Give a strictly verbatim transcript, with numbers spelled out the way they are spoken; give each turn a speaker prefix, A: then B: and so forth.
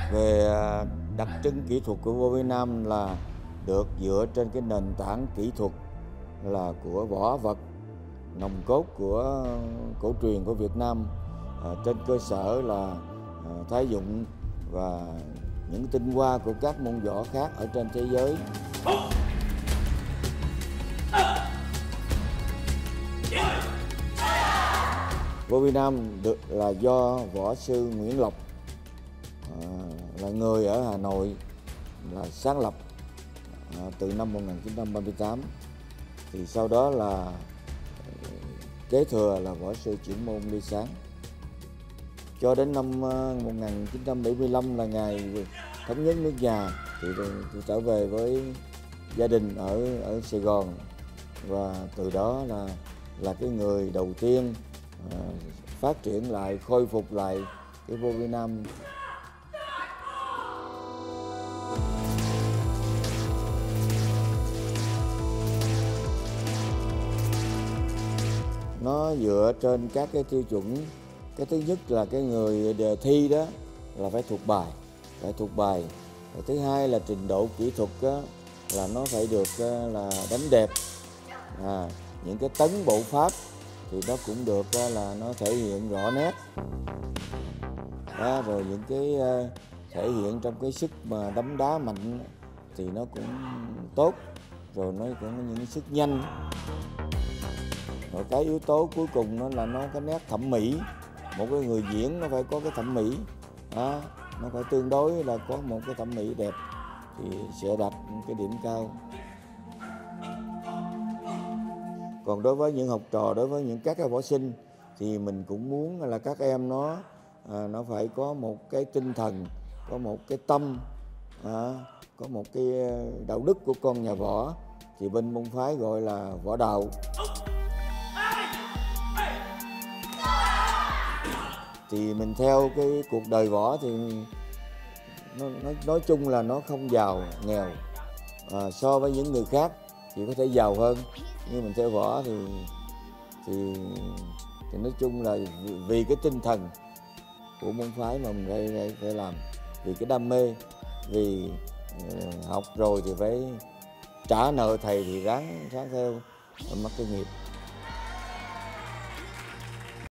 A: Về à, đặc trưng kỹ thuật của vô Việt Nam là được dựa trên cái nền tảng kỹ thuật là của võ vật, nòng cốt của cổ truyền của Việt Nam, à, trên cơ sở là à, thái dụng và những tinh hoa của các môn võ khác ở trên thế giới. Vô Việt Nam được là do võ sư Nguyễn Lộc, à, là người ở Hà Nội, là sáng lập à, từ năm một nghìn chín trăm ba mươi tám. Thì sau đó là kế thừa là võ sư trưởng môn Lê Sáng. Cho đến năm một nghìn chín trăm bảy mươi lăm là ngày thống nhất nước nhà thì tôi trở về với gia đình ở ở Sài Gòn, và từ đó là là cái người đầu tiên à, phát triển lại, khôi phục lại cái vô Việt Nam. Nó dựa trên các cái tiêu chuẩn. Cái thứ nhất là cái người đề thi đó là phải thuộc bài, phải thuộc bài. Cái thứ hai là trình độ kỹ thuật đó, là nó phải được là đánh đẹp. À, những cái tấn bộ pháp thì nó cũng được là nó thể hiện rõ nét. À, rồi những cái thể hiện trong cái sức mà đấm đá mạnh thì nó cũng tốt. Rồi nó cũng có những sức nhanh. Rồi cái yếu tố cuối cùng nó là nó có nét thẩm mỹ. Một cái người diễn nó phải có cái thẩm mỹ, à, nó phải tương đối là có một cái thẩm mỹ đẹp thì sẽ đạt cái điểm cao. Còn đối với những học trò, đối với những các cái võ sinh thì mình cũng muốn là các em nó à, nó phải có một cái tinh thần, có một cái tâm, à, có một cái đạo đức của con nhà võ, thì bên môn phái gọi là võ đạo. Thì mình theo cái cuộc đời võ thì nó, nói, nói chung là nó không giàu nghèo, à, so với những người khác thì có thể giàu hơn, nhưng mình theo võ thì thì, thì nói chung là vì, vì cái tinh thần của môn phái mà mình phải, phải, phải làm, vì cái đam mê, vì uh, học rồi thì phải trả nợ thầy thì ráng ráng theo mắc cái nghiệp.